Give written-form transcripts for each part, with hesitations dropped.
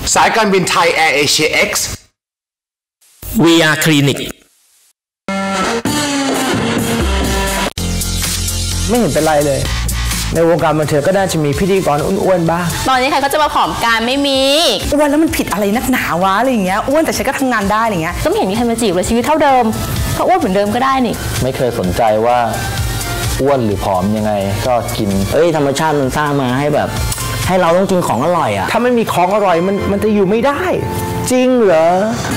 สายการบินไทย Air Asia X VR Clinic ไม่เห็นเป็นไรเลยในวงการบันเทิงก็น่าจะมีพิธีกรอ้วนๆบ้างตอนนี้ใครก็จะมาผอมกันไม่มีอ้วนแล้วมันผิดอะไรนักหนาวะอะไรอย่างเงี้ยอ้วนแต่ฉันก็ทำงานได้อะไรเงี้ยก็ไม่เห็นมีใครมาจีบเลยชีวิตเท่าเดิมก็อ้วนเหมือนเดิมก็ได้นี่ไม่เคยสนใจว่าอ้วนหรือผอมยังไงก็กินธรรมชาติมันสร้างมาให้แบบให้เราต้องกินของอร่อยอ่ะถ้าไม่มีของอร่อยมันจะอยู่ไม่ได้จริงเหรอ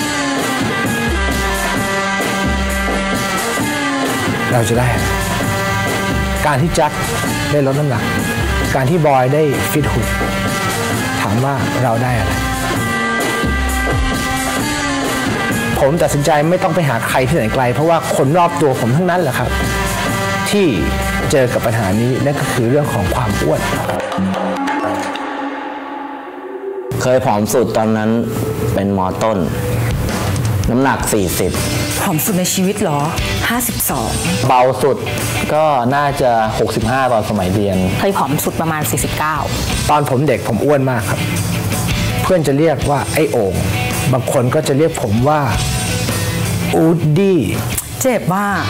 เราจะได้การที่แจ็คได้ลดน้ำหนักการที่บอยได้ฟิตหุ่นถามว่าเราได้อะไรผมตัดสินใจไม่ต้องไปหาใครที่ไหนไกลเพราะว่าคนรอบตัวผมทั้งนั้นแหละครับที่เจอกับปัญหานี้นั่นก็คือเรื่องของความอ้วนเคยผอมสุดตอนนั้นเป็นม.ต้นน้ำหนัก40 ผอมสุดในชีวิตเหรอ52 เบาสุดก็น่าจะ65ตอนสมัยเรียนเคยผอมสุดประมาณ49 ตอนผมเด็กผมอ้วนมากครับเพื่อนจะเรียกว่าไอ้โอ่งบางคนก็จะเรียกผมว่าอูดดี้เจ็บมาก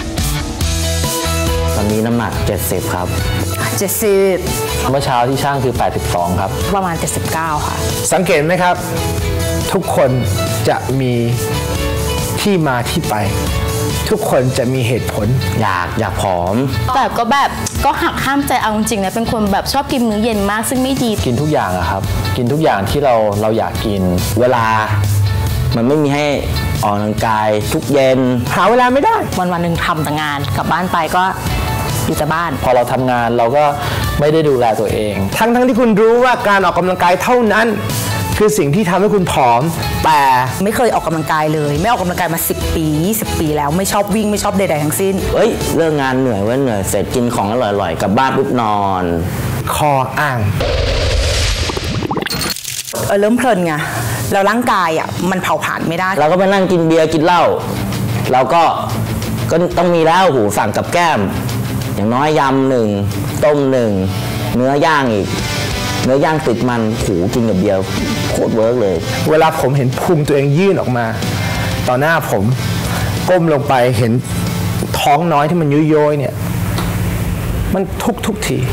ตอนนี้น้ำหนัก70ครับ 70 เมื่อเช้าที่ช่างคือ82ครับประมาณ79ค่ะสังเกตไหมครับทุกคนจะมีที่มาที่ไปทุกคนจะมีเหตุผลอยากผอมแต่ก็หักห้ามใจเอาจริงๆนะเป็นคนแบบชอบกินมื้อเย็นมากซึ่งไม่ดีกินทุกอย่างอะครับกินทุกอย่างที่เราอยากกินเวลามันไม่มีให้ออกกำลังกายทุกเย็นหาเวลาไม่ได้วันหนึ่งทำแต่งานกลับบ้านไปก็อยู่แต่บ้านพอเราทำงานเราก็ไม่ได้ดูแลตัวเองทั้งที่คุณรู้ว่าการออกกำลังกายเท่านั้นคือสิ่งที่ทำให้คุณผอมแต่ไม่เคยออกกำลังกายเลยไม่ออกกำลังกายมา10 ปี20 ปีแล้วไม่ชอบวิ่งไม่ชอบใดๆทั้งสิ้นเลิกงานเหนื่อยเสร็จกินของอร่อยๆกลับบ้านปุ๊บนอนคออ่างเริ่มเพลินไงแล้วร่างกายอ่ะมันเผาผลาญไม่ได้เราก็ไปนั่งกินเบียร์กินเหล้าเราก็ต้องมีแล้วหูสั่งกับแก้มอย่างน้อยยำ1ต้ม1เนื้อย่างอีกเนื้อย่างติดมันหูกินกับเบียร์โคตรเวิร์กเลยเวลาผมเห็นพุงตัวเองยื่นออกมาต่อหน้าผมก้มลงไปเห็นท้องน้อยที่มันยุยโยยเนี่ยมันทุกที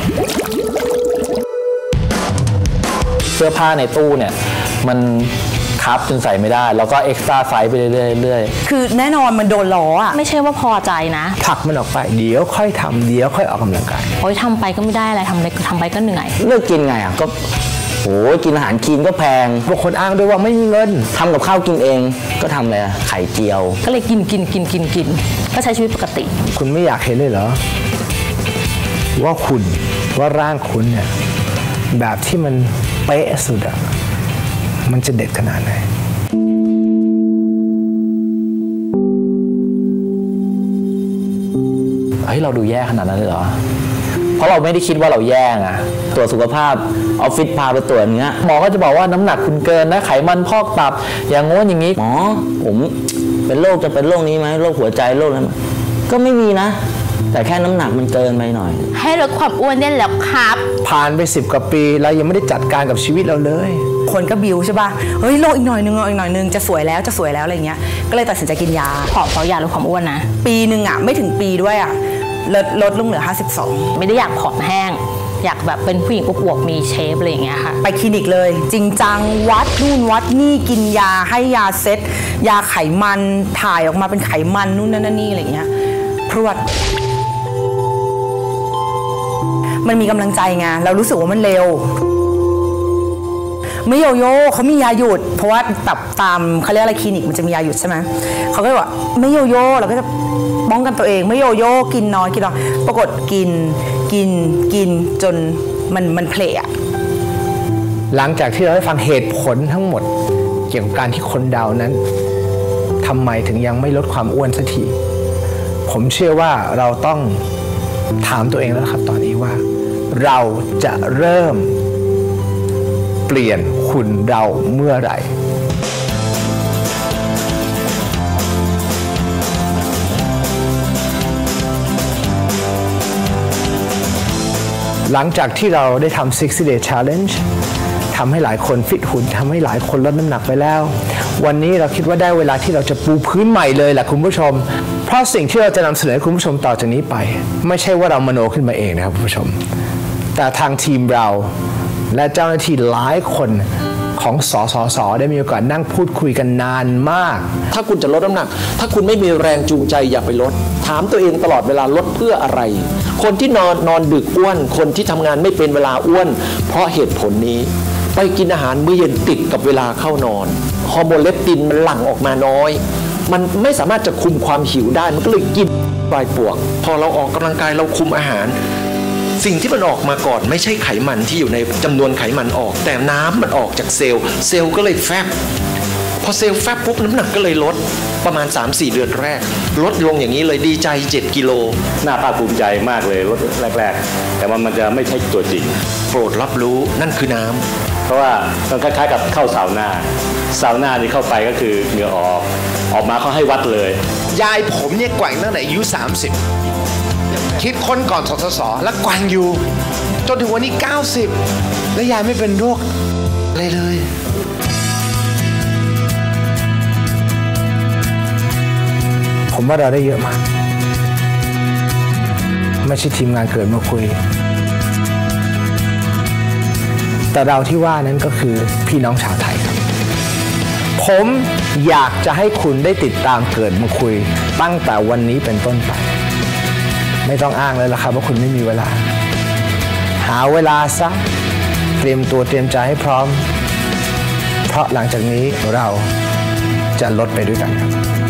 เสื้อผ้าในตู้เนี่ยมันคับจนใส่ไม่ได้แล้วก็เอ็กซ์ตร้าไซส์ไปเรื่อยๆคือแน่นอนมันโดนล้ออ่ะไม่ใช่ว่าพอใจนะผลักมันออกไปเดี๋ยวค่อยทำเดี๋ยวค่อยออกกำลังกายทำไปก็ไม่ได้อะไรทำไปก็เหนื่อยเลิกกินไงอ่ะก็กินอาหารคลีนก็แพงบางคนอ้างด้วยว่าไม่มีเงินทำกับข้าวกินเองก็ทำอะไรไข่เจียวก็เลยกินก็ใช้ชีวิตปกติคุณไม่อยากเห็นเลยเหรอว่าร่างคุณเนี่ยแบบที่มันเป๊ะสุดอะมันจะเด็ดขนาดไหนเราดูแย่ขนาดนั้นเลยเหรอเพราะเราไม่ได้คิดว่าเราแย่อะตรวจสุขภาพออฟฟิศพาไปตรวจเงี้ยหมอก็จะบอกว่าน้ำหนักคุณเกินนะไขมันพอกตับอย่างง้นอย่างนี้หมอผมเป็นโรคจะเป็นโรคนี้ไหมโรคหัวใจโรคอะไรก็ไม่มีนะแต่แค่น้ำหนักมันเกินไปหน่อยให้ลดความอ้วนได้แล้วครับผ่านไป10 กว่าปีเรายังไม่ได้จัดการกับชีวิตเราเลยคนก็บิวใช่ป่ะโรคอีกหน่อยนึงจะสวยแล้วอะไรเงี้ยก็เลยตัดสินใจกินยาผอมเพราะยาลดความอ้วนนะปีนึงอ่ะไม่ถึงปีด้วยอ่ะลดลงเหลือ52 ไม่ได้อยากผอมแห้งอยากแบบเป็นผู้หญิงอวบมีเชฟอะไรอย่างเงี้ยค่ะไปคลินิกเลยจริงจังวัดนู่นวัดนี่กินยาให้ยาเซตยาไขมันถ่ายออกมาเป็นไขมันนู่นนั่นนี่อะไรเงี้ยพรวดมันมีกำลังใจไงเรารู้สึกว่ามันเร็วไม่โยโย่เขามียาหยุดเพราะว่าแบบตามเขาเรียกอะไรคลินิกมันจะมียาหยุดใช่ไหมเขาก็บอกไม่โยโย่เราก็จะป้องกันตัวเองไม่โยโย่กินน้อยปรากฏกินจนมันเพลอะหลังจากที่เราได้ฟังเหตุผลทั้งหมดเกี่ยวกับการที่คนดาวนั้นทำไมถึงยังไม่ลดความอ้วนสักทีผมเชื่อว่าเราต้องถามตัวเองแล้วครับตอนนี้ว่าเราจะเริ่มเปลี่ยนหุ่นเราเมื่อไหร่หลังจากที่เราได้ทำ60 day challenge ทำให้หลายคนฟิตหุ่นทำให้หลายคนลดน้ำหนักไปแล้ววันนี้เราคิดว่าได้เวลาที่เราจะปูพื้นใหม่เลยแหละคุณผู้ชมเพราะสิ่งที่เราจะนำเสนอคุณผู้ชมต่อจากนี้ไปไม่ใช่ว่าเรามโนขึ้นมาเองนะครับคุณผู้ชมแต่ทางทีมเราและเจ้าหน้าที่หลายคนของสสส.ได้มีโอกาสนั่งพูดคุยกันนานมากถ้าคุณจะลดน้ำหนักถ้าคุณไม่มีแรงจูงใจอย่าไปลดถามตัวเองตลอดเวลาลดเพื่ออะไรคนที่นอนดึกอ้วนคนที่ทำงานไม่เป็นเวลาอ้วนเพราะเหตุผลนี้ไปกินอาหารมื้อเย็นติดกับเวลาเข้านอนฮอร์โมนเลปตินมันหลั่งออกมาน้อยมันไม่สามารถจะคุมความหิวได้มันก็เลยกินปลายปวกพอเราออกกำลังกายเราคุมอาหารสิ่งที่มันออกมาก่อนไม่ใช่ไขมันที่อยู่ในจำนวนไขมันออกแต่น้ำมันออกจากเซลล์ก็เลยแฟบพอเซลล์แฟบปุ๊บน้ำหนักก็เลยลดประมาณ 3-4 เดือนแรกลดลงอย่างนี้เลยดีใจ7 กิโลน่าภาคภูมิใจมากเลยลดแรกๆแต่มันจะไม่ใช่ตัวจริงโปรดรับรู้นั่นคือน้ำเพราะว่ามันคล้ายๆกับเข้าซาวน่านี่เข้าไปก็คือเหงื่อออกมาเขาให้วัดเลยยายผมเนี่ยแกว่งตั้งแต่อายุ30คิดค้นก่อนสสส.แล้วแกว่งอยู่จนถึงวันนี้90และยายไม่เป็นโรคอะไรเลยผมว่าเราได้เยอะมากไม่ใช่ทีมงานเกิดมาคุยแต่เราที่ว่านั้นก็คือพี่น้องชาวไทยครับผมอยากจะให้คุณได้ติดตามเกิดมาคุยตั้งแต่วันนี้เป็นต้นไปไม่ต้องอ้างเลยล่ะครับว่าคุณไม่มีเวลาหาเวลาซะเตรียมตัวเตรียมใจให้พร้อมเพราะหลังจากนี้เราจะลดไปด้วยกันครับ